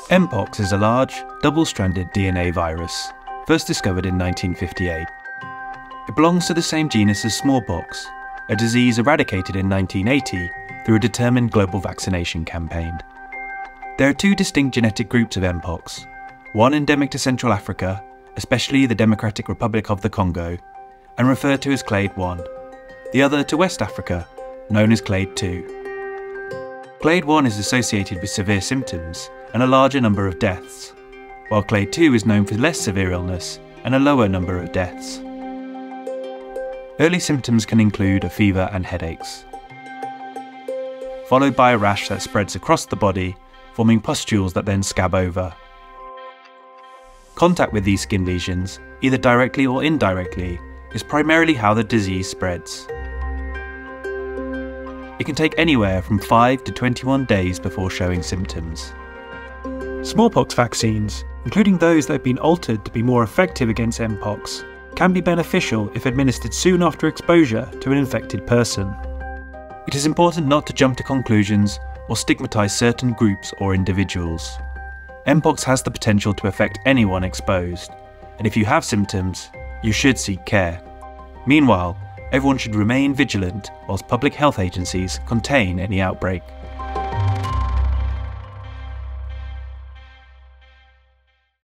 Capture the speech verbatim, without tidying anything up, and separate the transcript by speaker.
Speaker 1: Mpox is a large, double-stranded D N A virus, first discovered in nineteen fifty-eight. It belongs to the same genus as smallpox, a disease eradicated in nineteen eighty through a determined global vaccination campaign. There are two distinct genetic groups of Mpox, one endemic to Central Africa, especially the Democratic Republic of the Congo, and referred to as clade one, the other to West Africa, known as clade two. Clade one is associated with severe symptoms and a larger number of deaths, while clade two is known for less severe illness and a lower number of deaths. Early symptoms can include a fever and headaches, followed by a rash that spreads across the body, forming pustules that then scab over. Contact with these skin lesions, either directly or indirectly, is primarily how the disease spreads. It can take anywhere from five to twenty-one days before showing symptoms.
Speaker 2: Smallpox vaccines, including those that have been altered to be more effective against Mpox, can be beneficial if administered soon after exposure to an infected person.
Speaker 1: It is important not to jump to conclusions or stigmatise certain groups or individuals. Mpox has the potential to affect anyone exposed, and if you have symptoms, you should seek care. Meanwhile, everyone should remain vigilant whilst public health agencies contain any outbreak.